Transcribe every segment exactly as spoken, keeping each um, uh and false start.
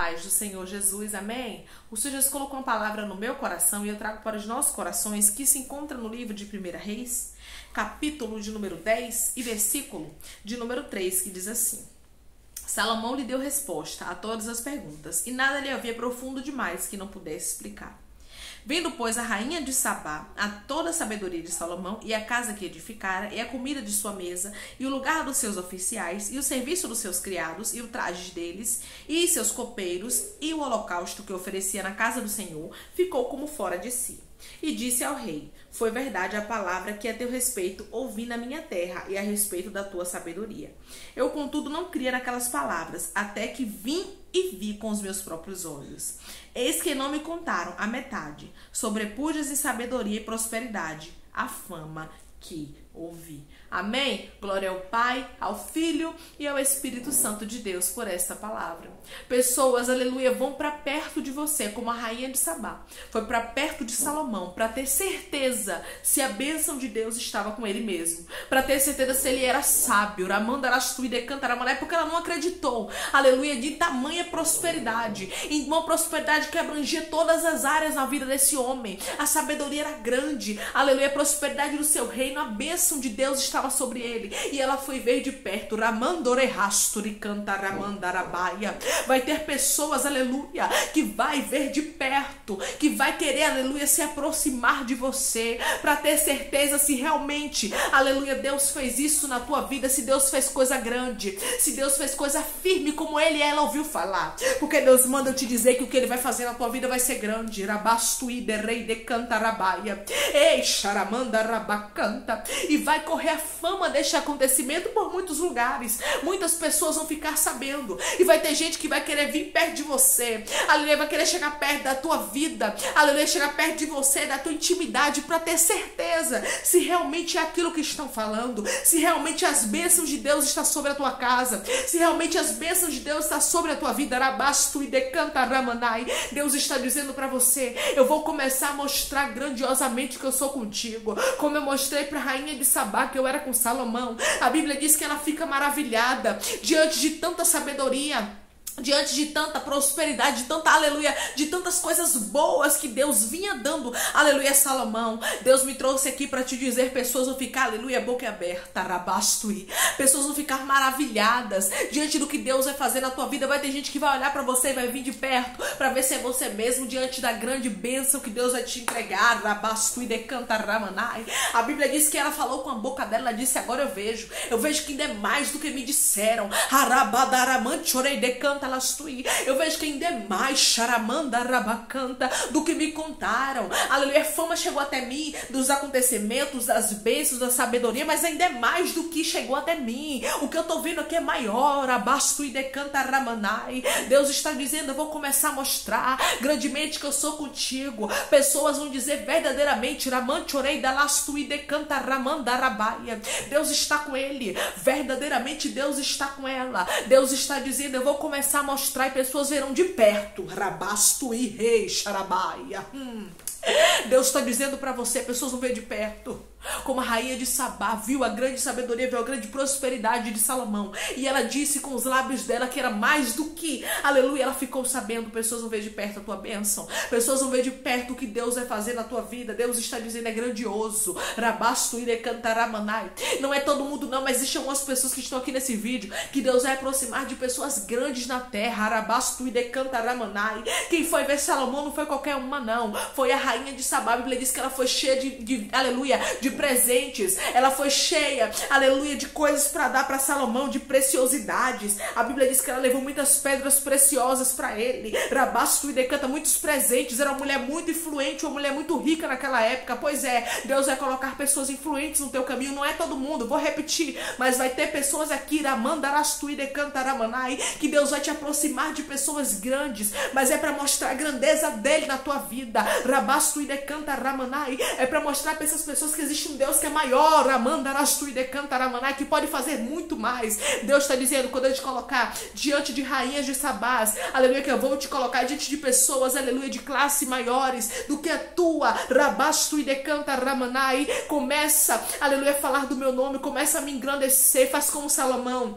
paz do Senhor Jesus, amém? O Senhor Jesus colocou uma palavra no meu coração e eu trago para os nossos corações, que se encontra no livro de primeira Reis, capítulo de número dez e versículo de número três, que diz assim: Salomão lhe deu resposta a todas as perguntas, e nada lhe havia profundo demais que não pudesse explicar. Vendo, pois, a rainha de Sabá a toda a sabedoria de Salomão, e a casa que edificara, e a comida de sua mesa, e o lugar dos seus oficiais, e o serviço dos seus criados, e o traje deles, e seus copeiros, e o holocausto que oferecia na casa do Senhor, ficou como fora de si. E disse ao rei: foi verdade a palavra que a teu respeito ouvi na minha terra, e a respeito da tua sabedoria. Eu, contudo, não cria naquelas palavras, até que vim e vi com os meus próprios olhos. Eis que não me contaram a metade, sobrepujas e sabedoria e prosperidade, a fama que ouvi. Amém? Glória ao Pai, ao Filho e ao Espírito Santo de Deus por esta palavra. Pessoas, aleluia, vão para perto de você, como a rainha de Sabá foi para perto de Salomão, para ter certeza se a bênção de Deus estava com ele mesmo, para ter certeza se ele era sábio, Ramandarastuide Cantaramané, porque ela não acreditou, aleluia, de tamanha prosperidade, em uma prosperidade que abrangia todas as áreas na vida desse homem. A sabedoria era grande, aleluia, a prosperidade do seu reino, a bênção de Deus estava sobre ele, e ela foi ver de perto. Ramandorehasturi Cantaramandarabaia. Vai ter pessoas, aleluia, que vai ver de perto, que vai querer, aleluia, se aproximar de você, para ter certeza se realmente, aleluia, Deus fez isso na tua vida, se Deus fez coisa grande, se Deus fez coisa firme como ele e ela ouviu falar, porque Deus manda eu te dizer que o que ele vai fazer na tua vida vai ser grande. Rabastuide rei de Cantarabaia, ei, Charamanda Rabacanta, e vai correr a fama deste acontecimento por muitos lugares. Muitas pessoas vão ficar sabendo, e vai ter gente que vai querer vir perto de você, aleluia, vai querer chegar perto da tua vida, aleluia, chegar perto de você, da tua intimidade, para ter certeza se realmente é aquilo que estão falando, se realmente as bênçãos de Deus estão sobre a tua casa, se realmente as bênçãos de Deus estão sobre a tua vida. Rabastu e decanta Ramanai. Deus está dizendo para você: eu vou começar a mostrar grandiosamente que eu sou contigo, como eu mostrei para a rainha de Sabá que eu era com Salomão. A Bíblia diz que ela fica maravilhada diante de tanta sabedoria, diante de tanta prosperidade, de tanta, aleluia, de tantas coisas boas que Deus vinha dando, aleluia, Salomão. Deus me trouxe aqui para te dizer: pessoas vão ficar, aleluia, boca aberta, rabastui. Pessoas vão ficar maravilhadas diante do que Deus vai fazer na tua vida. Vai ter gente que vai olhar para você e vai vir de perto para ver se é você mesmo, diante da grande bênção que Deus vai te entregar. Rabastui decanta ramanai. A Bíblia diz que ela falou com a boca dela, ela disse: agora eu vejo, eu vejo que ainda é mais do que me disseram. Harabadaramantchorei decanta. Eu vejo que ainda é mais, Charamanda Rabacanta, do que me contaram. Aleluia, a fama chegou até mim dos acontecimentos, das bênçãos, da sabedoria, mas ainda é mais do que chegou até mim. O que eu tô vendo aqui é maior. Abastu e decanta Ramanai. Deus está dizendo: eu vou começar a mostrar grandemente que eu sou contigo. Pessoas vão dizer verdadeiramente: Ramanchorei dalastu e decanta Ramanda Rabaia. Deus está com ele, verdadeiramente Deus está com ela. Deus está dizendo: eu vou começar a mostrar, e pessoas verão de perto. Rabastu e rei Charabaia. Hum. Deus está dizendo para você: pessoas vão ver de perto, como a rainha de Sabá viu a grande sabedoria, viu a grande prosperidade de Salomão, e ela disse com os lábios dela que era mais do que, aleluia, ela ficou sabendo. Pessoas vão ver de perto a tua bênção, pessoas vão ver de perto o que Deus vai fazer na tua vida. Deus está dizendo: é grandioso. Rabastu e decantaramanai. Não é todo mundo não, mas existem algumas pessoas que estão aqui nesse vídeo que Deus vai aproximar de pessoas grandes na terra. Rabastu e decantaramanai. Quem foi ver Salomão não foi qualquer uma não, foi a rainha de Sabá. A Bíblia diz que ela foi cheia de, de aleluia, de presentes. Ela foi cheia, aleluia, de coisas para dar para Salomão, de preciosidades. A Bíblia diz que ela levou muitas pedras preciosas para ele. Rabastu e decanta, muitos presentes. Era uma mulher muito influente, uma mulher muito rica naquela época. Pois é, Deus vai colocar pessoas influentes no teu caminho. Não é todo mundo, vou repetir, mas vai ter pessoas aqui, Ramandarastu e decanta Ramanai, que Deus vai te aproximar de pessoas grandes, mas é para mostrar a grandeza dele na tua vida. Rabastu e decanta Ramanai, é para mostrar para essas pessoas que existe um Deus que é maior, Ramandarastu e decanta Ramanai, que pode fazer muito mais. Deus está dizendo: quando eu te colocar diante de rainhas de Sabás, aleluia, que eu vou te colocar diante de pessoas, aleluia, de classe maiores do que a tua. Rabastu e decanta Ramanai, começa, aleluia, a falar do meu nome, começa a me engrandecer, faz como Salomão.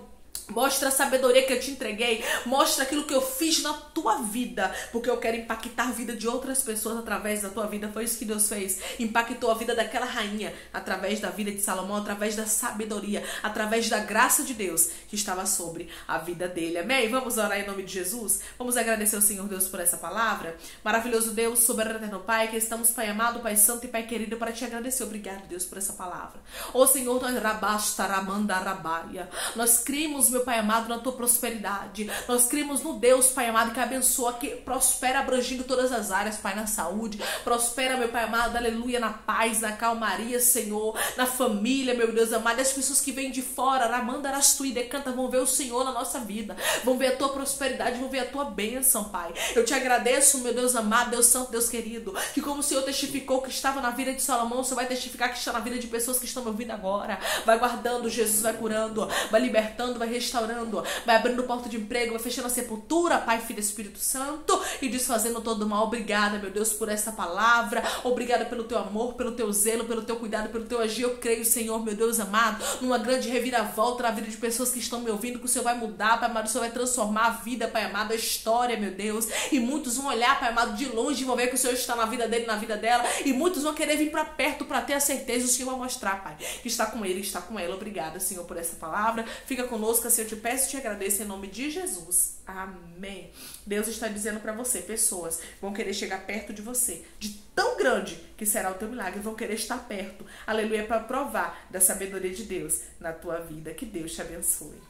Mostra a sabedoria que eu te entreguei. Mostra aquilo que eu fiz na tua vida. Porque eu quero impactar a vida de outras pessoas através da tua vida. Foi isso que Deus fez. Impactou a vida daquela rainha através da vida de Salomão, através da sabedoria, através da graça de Deus que estava sobre a vida dele. Amém? Vamos orar em nome de Jesus? Vamos agradecer ao Senhor Deus por essa palavra? Maravilhoso Deus, soberano eterno Pai, que estamos, Pai amado, Pai santo e Pai querido, para te agradecer. Obrigado, Deus, por essa palavra. Ô Senhor, nós rabasta, ramanda, rabaia. Nós cremos, meu Pai amado, na tua prosperidade. Nós cremos no Deus, Pai amado, que abençoa, que prospera abrangindo todas as áreas, Pai, na saúde. Prospera, meu Pai amado, aleluia, na paz, na calmaria, Senhor, na família, meu Deus amado. As pessoas que vêm de fora, ramanda, rastuí, decanta, vão ver o Senhor na nossa vida. Vão ver a tua prosperidade, vão ver a tua bênção, Pai. Eu te agradeço, meu Deus amado, Deus santo, Deus querido, que como o Senhor testificou que estava na vida de Salomão, o Senhor vai testificar que está na vida de pessoas que estão me ouvindo agora. Vai guardando, Jesus vai curando, vai libertando, vai restaurando, vai abrindo porta de emprego, vai fechando a sepultura, Pai, Filho e Espírito Santo, e desfazendo todo o mal. Obrigada, meu Deus, por essa palavra. Obrigada pelo teu amor, pelo teu zelo, pelo teu cuidado, pelo teu agir. Eu creio, Senhor, meu Deus amado, numa grande reviravolta na vida de pessoas que estão me ouvindo, que o Senhor vai mudar, Pai amado, o Senhor vai transformar a vida, Pai amado, a história, meu Deus. E muitos vão olhar, Pai amado, de longe e vão ver que o Senhor está na vida dele, na vida dela, e muitos vão querer vir para perto para ter a certeza. O Senhor vai mostrar, Pai, que está com ele, está com ela. Obrigada, Senhor, por essa palavra. Fica conosco, assim eu te peço e te agradeço em nome de Jesus. Amém. Deus está dizendo para você, pessoas vão querer chegar perto de você, de tão grande que será o teu milagre, vão querer estar perto, aleluia, para provar da sabedoria de Deus na tua vida. Que Deus te abençoe.